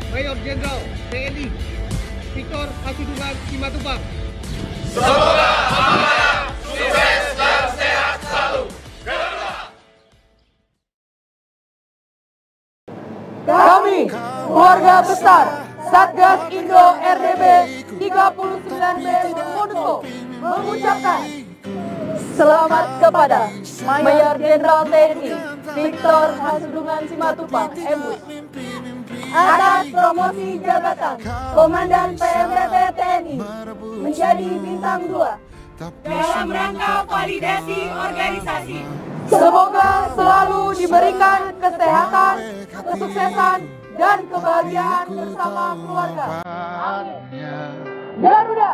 Mayor Jenderal TNI Victor Hasidungan Simatupang. Semoga amanah, sukses dan sehat selalu. Kami, keluarga besar Satgas Indo RDB 39B Monusco, mengucapkan selamat kepada Mayor Jenderal TNI Victor Hasidungan Simatupang MU atas promosi jabatan Komandan PMPT TNI menjadi bintang 2 dalam rangka validasi organisasi. Semoga selalu diberikan kesehatan, kesuksesan, dan kebahagiaan bersama keluarga. Amin. Garuda.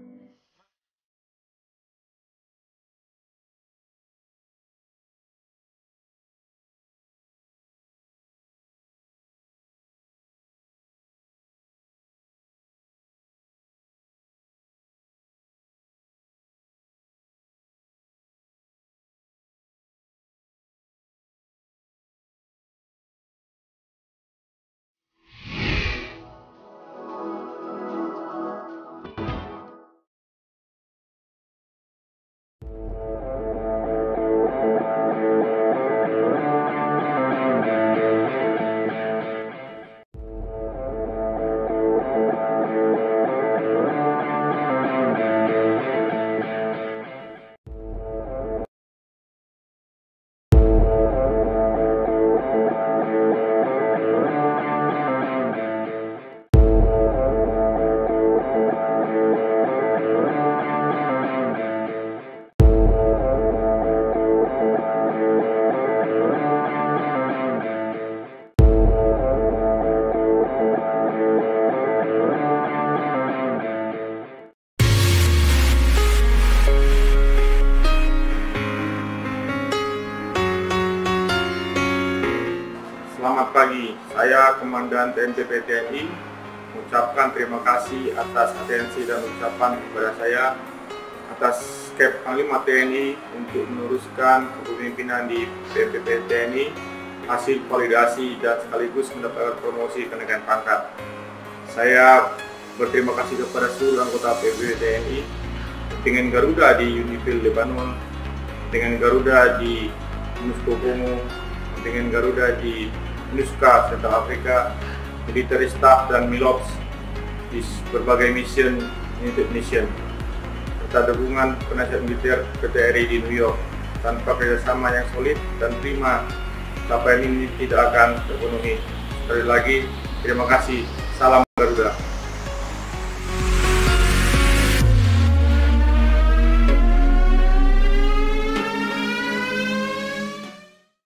Selamat pagi, saya Komandan TNPP TNI mengucapkan terima kasih atas atensi dan ucapan kepada saya atas Kep Panglima TNI untuk meneruskan kepemimpinan di PMPP TNI, hasil validasi dan sekaligus mendapatkan promosi kenaikan pangkat. Saya berterima kasih kepada seluruh anggota PMPP TNI, dengan Garuda di Unifil Lebanon, dengan Garuda di Monusco Kongo, dengan Garuda di MINUSCA Central Afrika, military staff dan MILOPS di berbagai mission United Nation, serta dukungan penasihat militer PTRI di New York. Tanpa kerjasama yang solid dan prima, capaian ini tidak akan terpenuhi. Sekali lagi, terima kasih. Salam Garuda.